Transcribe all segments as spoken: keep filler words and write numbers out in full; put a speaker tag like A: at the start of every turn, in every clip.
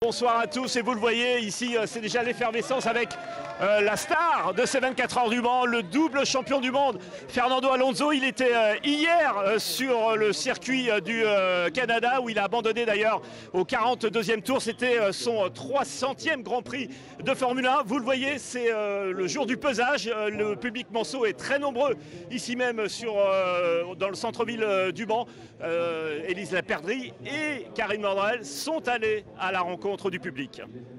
A: Bonsoir à tous, et vous le voyez ici, c'est déjà l'effervescence avec euh, la star de ces vingt-quatre heures du Mans, le double champion du monde, Fernando Alonso. Il était euh, hier euh, sur le circuit euh, du euh, Canada, où il a abandonné d'ailleurs au quarante-deuxième tour. C'était euh, son trois centième Grand Prix de Formule un. Vous le voyez, c'est euh, le jour du pesage. Euh, le public manceau est très nombreux ici même sur, euh, dans le centre-ville euh, du Mans. Euh, Élise Laperdrie et Karine Mandrel sont allées à la rencontre du public.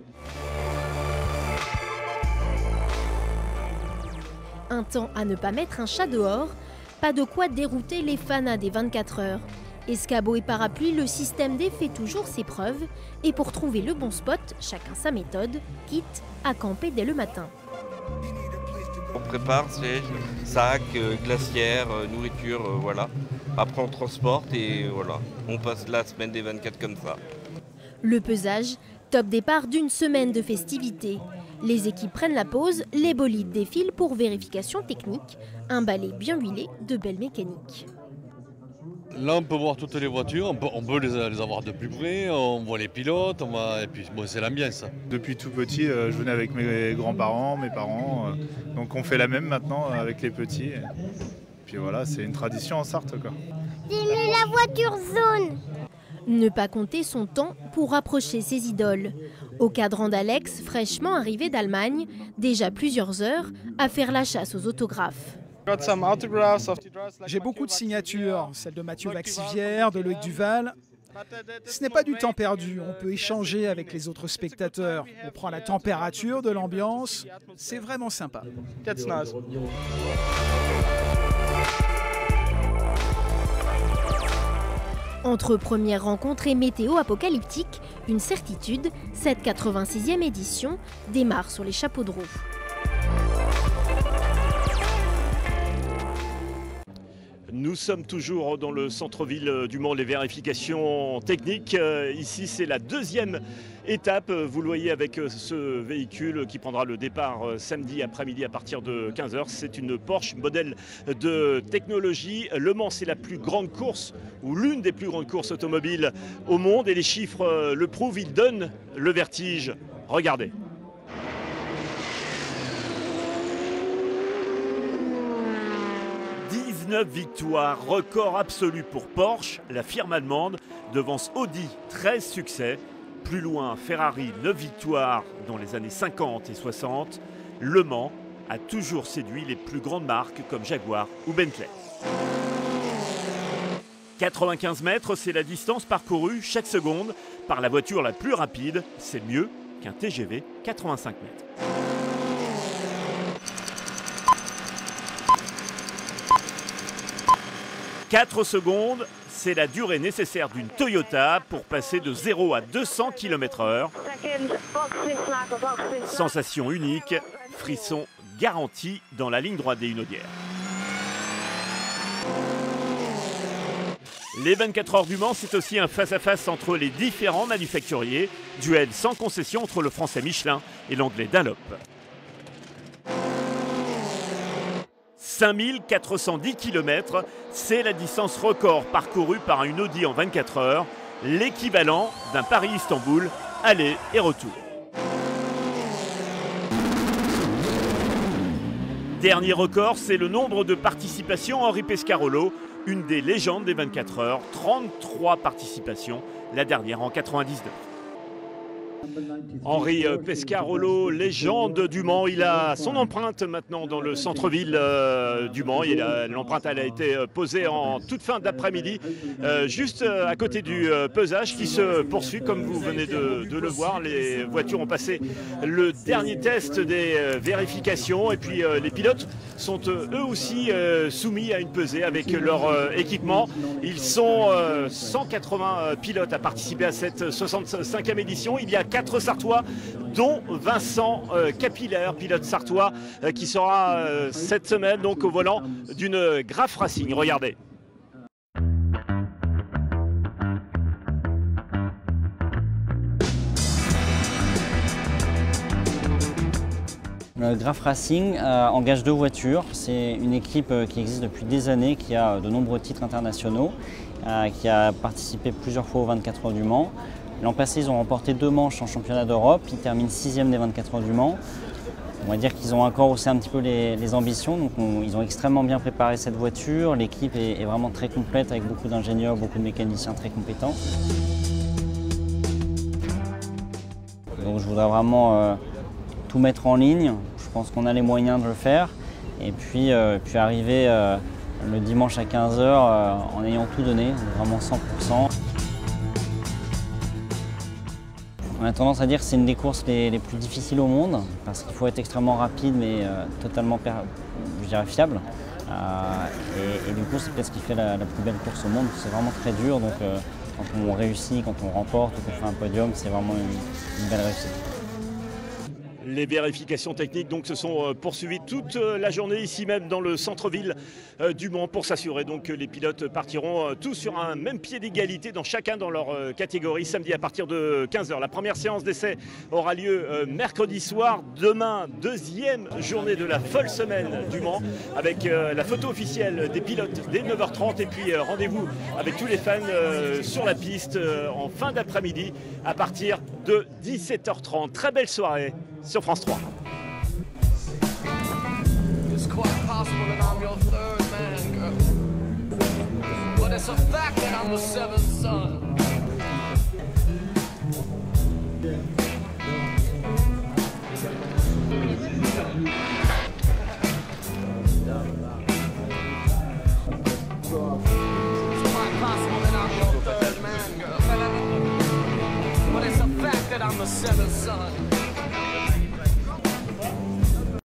B: Un temps à ne pas mettre un chat dehors, pas de quoi dérouter les fanas des vingt-quatre heures. Escabeau et parapluie, le système D fait toujours ses preuves, et pour trouver le bon spot, chacun sa méthode, quitte à camper dès le matin.
C: On prépare, c'est sac, euh, glacière, euh, nourriture, euh, voilà. Après on transporte et voilà, on passe la semaine des vingt-quatre comme ça.
B: Le pesage, top départ d'une semaine de festivités. Les équipes prennent la pause, les bolides défilent pour vérification technique, un balai bien huilé de belle mécanique.
D: Là, on peut voir toutes les voitures, on peut, on peut les, les avoir de plus près, on voit les pilotes, on va, et puis bon, c'est l'ambiance.
E: Depuis tout petit, euh, je venais avec mes grands-parents, mes parents, euh, donc on fait la même maintenant avec les petits. Et puis voilà, c'est une tradition en Sarthe, quoi.
F: J'ai mis la voiture jaune.
B: Ne pas compter son temps pour rapprocher ses idoles. Au cadran d'Alex, fraîchement arrivé d'Allemagne, déjà plusieurs heures à faire la chasse aux autographes.
G: J'ai beaucoup de signatures, celle de Mathieu Vaxivière, de Loïc Duval. Ce n'est pas du temps perdu, on peut échanger avec les autres spectateurs. On prend la température de l'ambiance, c'est vraiment sympa.
B: Entre première rencontre et météo apocalyptique, une certitude, cette quatre-vingt-sixième édition démarre sur les chapeaux de roue.
A: Nous sommes toujours dans le centre-ville du Mans, les vérifications techniques. Ici, c'est la deuxième étape. Vous le voyez avec ce véhicule qui prendra le départ samedi après-midi à partir de quinze heures. C'est une Porsche, modèle de technologie. Le Mans, c'est la plus grande course, ou l'une des plus grandes courses automobiles au monde. Et les chiffres le prouvent, ils donnent le vertige. Regardez. dix-neuf victoires, record absolu pour Porsche. La firme allemande devance Audi, treize succès. Plus loin, Ferrari, neuf victoires dans les années cinquante et soixante. Le Mans a toujours séduit les plus grandes marques comme Jaguar ou Bentley. quatre-vingt-quinze mètres, c'est la distance parcourue chaque seconde par la voiture la plus rapide. C'est mieux qu'un T G V quatre-vingt-cinq mètres. quatre secondes, c'est la durée nécessaire d'une Toyota pour passer de zéro à deux cents kilomètres heure. Sensation unique, frisson garanti dans la ligne droite des Hunaudières. Les vingt-quatre heures du Mans, c'est aussi un face-à-face entre les différents manufacturiers. Duel sans concession entre le français Michelin et l'anglais Dunlop. cinq mille quatre cent dix kilomètres, c'est la distance record parcourue par une Audi en vingt-quatre heures, l'équivalent d'un Paris-Istanbul, aller et retour. Dernier record, c'est le nombre de participations. Henri Pescarolo, une des légendes des vingt-quatre heures, trente-trois participations, la dernière en quatre-vingt-dix-neuf. Henri Pescarolo, légende du Mans, il a son empreinte maintenant dans le centre-ville euh, du Mans. L'empreinte elle a été posée en toute fin d'après-midi, euh, juste à côté du euh, pesage qui se poursuit comme vous venez de, de le voir. Les voitures ont passé le dernier test des euh, vérifications et puis euh, les pilotes sont euh, eux aussi euh, soumis à une pesée avec leur euh, équipement. Ils sont euh, cent quatre-vingts pilotes à participer à cette soixante-cinquième édition. Il y a quatre Sartois, dont Vincent euh, Capillaire, pilote sartois, euh, qui sera euh, cette semaine donc au volant d'une Graf Racing. Regardez.
H: Graf Racing euh, engage deux voitures. C'est une équipe euh, qui existe depuis des années, qui a de nombreux titres internationaux, euh, qui a participé plusieurs fois aux vingt-quatre heures du Mans. L'an passé, ils ont remporté deux manches en championnat d'Europe. Ils terminent sixième des vingt-quatre heures du Mans. On va dire qu'ils ont encore haussé un petit peu les, les ambitions. Donc on, ils ont extrêmement bien préparé cette voiture. L'équipe est, est vraiment très complète avec beaucoup d'ingénieurs, beaucoup de mécaniciens très compétents. Donc je voudrais vraiment euh, tout mettre en ligne. Je pense qu'on a les moyens de le faire. Et puis, euh, puis arriver euh, le dimanche à quinze heures euh, en ayant tout donné, vraiment cent pour cent. On a tendance à dire que c'est une des courses les, les plus difficiles au monde parce qu'il faut être extrêmement rapide mais euh, totalement je dirais, fiable. Euh, et, et du coup, c'est peut-être ce qui fait la, la plus belle course au monde. C'est vraiment très dur. Donc, euh, quand on réussit, quand on remporte ou qu'on fait un podium, c'est vraiment une, une belle réussite.
A: Les vérifications techniques donc se sont poursuivies toute la journée ici même dans le centre-ville du Mans pour s'assurer donc que les pilotes partiront tous sur un même pied d'égalité dans chacun dans leur catégorie samedi à partir de quinze heures. La première séance d'essai aura lieu mercredi soir. Demain, deuxième journée de la folle semaine du Mans avec la photo officielle des pilotes dès neuf heures trente et puis rendez-vous avec tous les fans sur la piste en fin d'après-midi à partir de dix-sept heures trente. Très belle soirée sur France trois.
I: It's quite possible that I'm your third man, girl. But it's a fact that I'm the seventh son. It's quite possible that I'm your third man, girl. But it's a fact that I'm the seventh son.